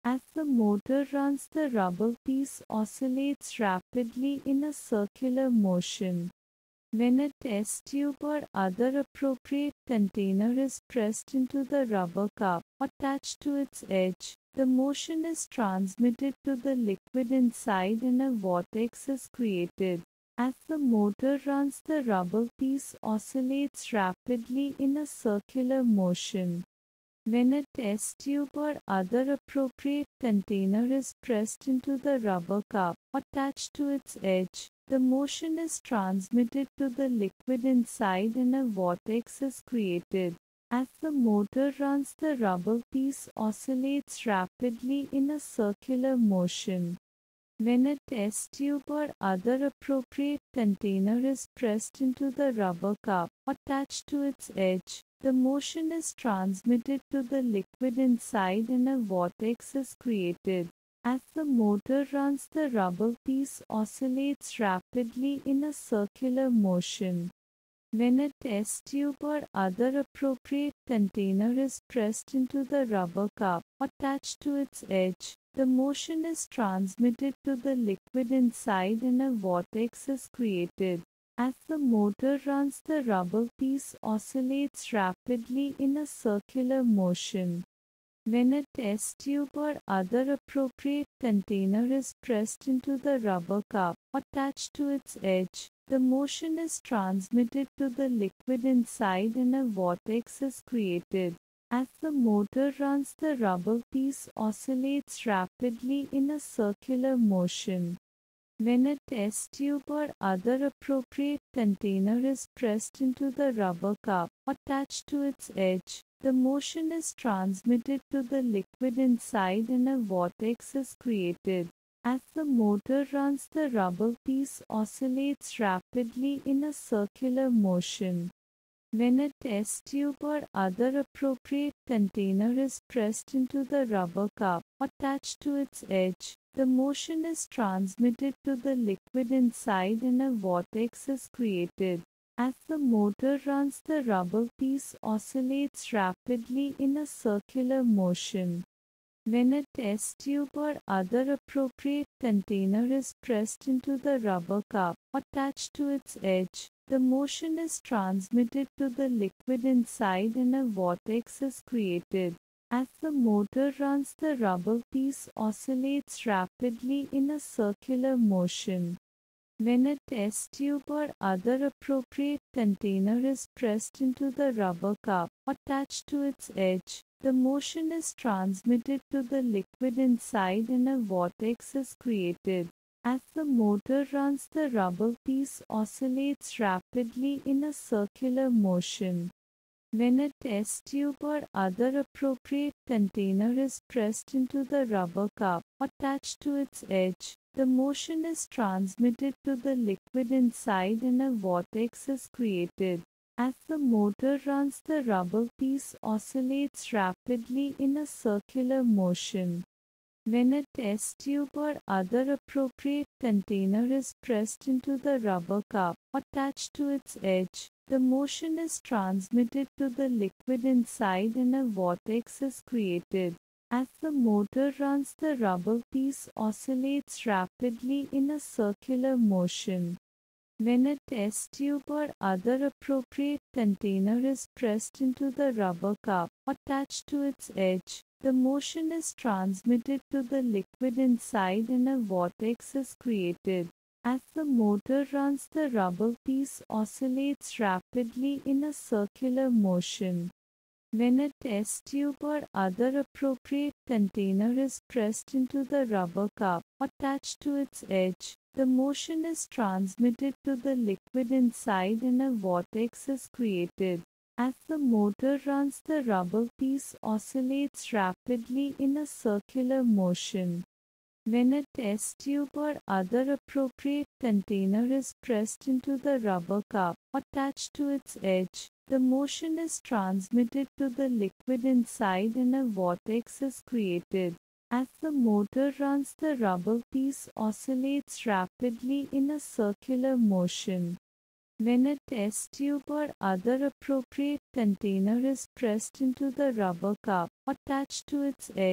As the motor runs, the rubber piece oscillates rapidly in a circular motion. When a test tube or other appropriate container is pressed into the rubber cup attached to its edge, the motion is transmitted to the liquid inside and a vortex is created. As the motor runs, the rubber piece oscillates rapidly in a circular motion. When a test tube or other appropriate container is pressed into the rubber cup attached to its edge, the motion is transmitted to the liquid inside and a vortex is created. As the motor runs, the rubber piece oscillates rapidly in a circular motion. When a test tube or other appropriate container is pressed into the rubber cup attached to its edge, the motion is transmitted to the liquid inside and a vortex is created. As the motor runs, the rubber piece oscillates rapidly in a circular motion. When a test tube or other appropriate container is pressed into the rubber cup attached to its edge, the motion is transmitted to the liquid inside and a vortex is created. As the motor runs, the rubber piece oscillates rapidly in a circular motion. When a test tube or other appropriate container is pressed into the rubber cup attached to its edge, the motion is transmitted to the liquid inside and a vortex is created. As the motor runs, the rubber piece oscillates rapidly in a circular motion. When a test tube or other appropriate container is pressed into the rubber cup attached to its edge, the motion is transmitted to the liquid inside and a vortex is created. As the motor runs, the rubber piece oscillates rapidly in a circular motion. When a test tube or other appropriate container is pressed into the rubber cup attached to its edge, the motion is transmitted to the liquid inside and a vortex is created. As the motor runs, the rubber piece oscillates rapidly in a circular motion. When a test tube or other appropriate container is pressed into the rubber cup attached to its edge, the motion is transmitted to the liquid inside and a vortex is created. As the motor runs, the rubber piece oscillates rapidly in a circular motion. When a test tube or other appropriate container is pressed into the rubber cup attached to its edge, the motion is transmitted to the liquid inside and a vortex is created. As the motor runs, the rubber piece oscillates rapidly in a circular motion. When a test tube or other appropriate container is pressed into the rubber cup attached to its edge, the motion is transmitted to the liquid inside and a vortex is created. As the motor runs, the rubber piece oscillates rapidly in a circular motion. When a test tube or other appropriate container is pressed into the rubber cup attached to its edge, the motion is transmitted to the liquid inside and a vortex is created. As the motor runs, the rubber piece oscillates rapidly in a circular motion. When a test tube or other appropriate container is pressed into the rubber cup attached to its edge, the motion is transmitted to the liquid inside and a vortex is created. As the motor runs, the rubber piece oscillates rapidly in a circular motion. When a test tube or other appropriate container is pressed into the rubber cup attached to its edge, the motion is transmitted to the liquid inside and a vortex is created. As the motor runs, the rubber piece oscillates rapidly in a circular motion. When a test tube or other appropriate container is pressed into the rubber cup attached to its edge, the motion is transmitted to the liquid inside and a vortex is created. As the motor runs, the rubber piece oscillates rapidly in a circular motion. When a test tube or other appropriate container is pressed into the rubber cup attached to its edge,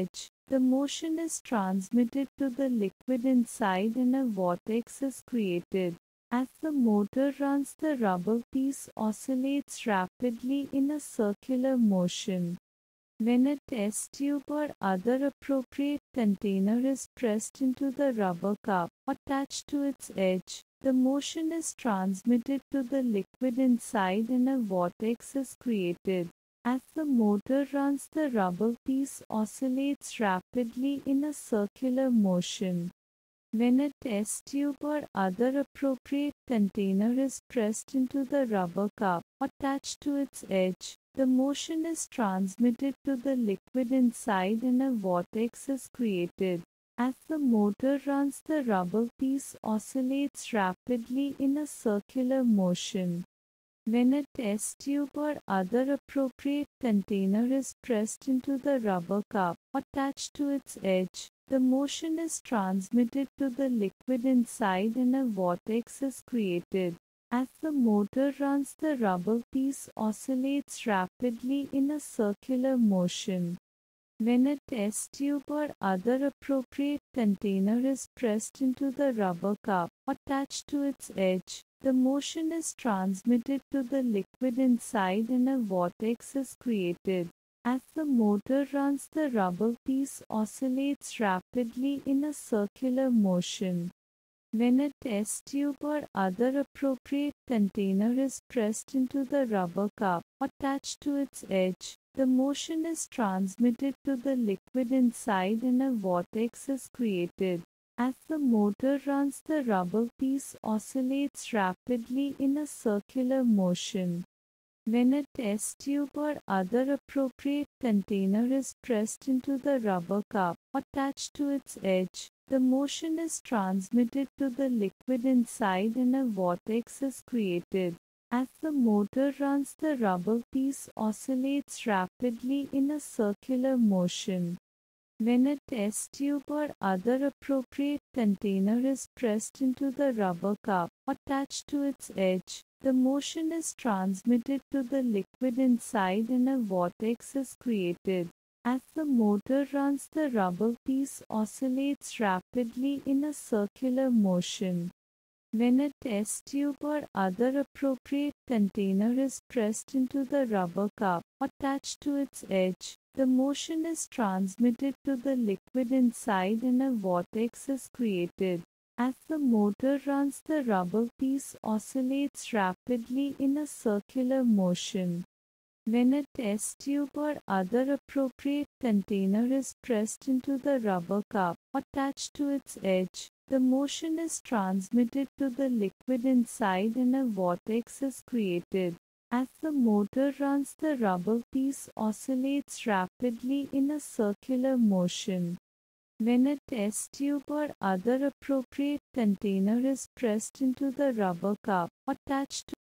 the motion is transmitted to the liquid inside and a vortex is created. As the motor runs, the rubber piece oscillates rapidly in a circular motion. When a test tube or other appropriate container is pressed into the rubber cup attached to its edge, the motion is transmitted to the liquid inside and a vortex is created. As the motor runs, the rubber piece oscillates rapidly in a circular motion. When a test tube or other appropriate container is pressed into the rubber cup attached to its edge, the motion is transmitted to the liquid inside and a vortex is created. As the motor runs, the rubber piece oscillates rapidly in a circular motion. When a test tube or other appropriate container is pressed into the rubber cup attached to its edge, the motion is transmitted to the liquid inside and a vortex is created. As the motor runs, the rubber piece oscillates rapidly in a circular motion. When a test tube or other appropriate container is pressed into the rubber cup attached to its edge, the motion is transmitted to the liquid inside and a vortex is created. As the motor runs, the rubber piece oscillates rapidly in a circular motion. When a test tube or other appropriate container is pressed into the rubber cup attached to its edge, the motion is transmitted to the liquid inside and a vortex is created. As the motor runs, the rubber piece oscillates rapidly in a circular motion. When a test tube or other appropriate container is pressed into the rubber cup attached to its edge, the motion is transmitted to the liquid inside and a vortex is created. As the motor runs, the rubber piece oscillates rapidly in a circular motion. When a test tube or other appropriate container is pressed into the rubber cup attached to its edge, the motion is transmitted to the liquid inside and a vortex is created. As the motor runs, the rubber piece oscillates rapidly in a circular motion. When a test tube or other appropriate container is pressed into the rubber cup attached to its edge, the motion is transmitted to the liquid inside and a vortex is created. As the motor runs, the rubber piece oscillates rapidly in a circular motion. When a test tube or other appropriate container is pressed into the rubber cup attached to its edge, the motion is transmitted to the liquid inside and a vortex is created. As the motor runs, the rubber piece oscillates rapidly in a circular motion. When a test tube or other appropriate container is pressed into the rubber cup attached to